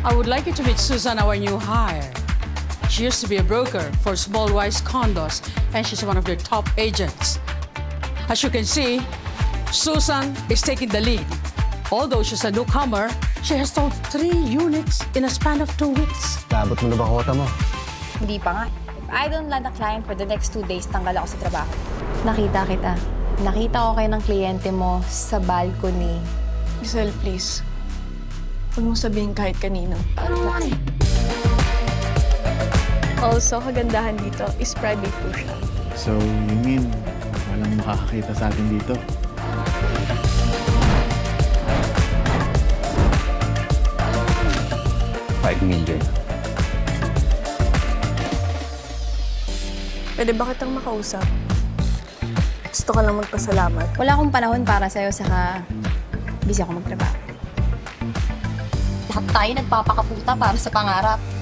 I would like you to meet Susan, our new hire. She used to be a broker for Small Wise Condos, and she's one of their top agents. As you can see, Susan is taking the lead. Although she's a newcomer, she has sold 3 units in a span of 2 weeks. Labot mo na ba kota mo? Hindi pa nga. If I don't land a client for the next 2 days, tanggal ako sa trabaho. Nakita kita. Nakita ko kayo ng kliyente mo sa balcony. Giselle, please. Huwag mong sabihin kahit kanino. Also, kagandahan dito is private po siya. So, you mean walang makakakita sa atin dito? $5 million. Pwede ba kitang makausap? Gusto ka lang magpasalamat. Wala akong panahon para sa'yo, saka busy ako magtrabaho. Lahat tayo nagpapakaputa para sa pangarap.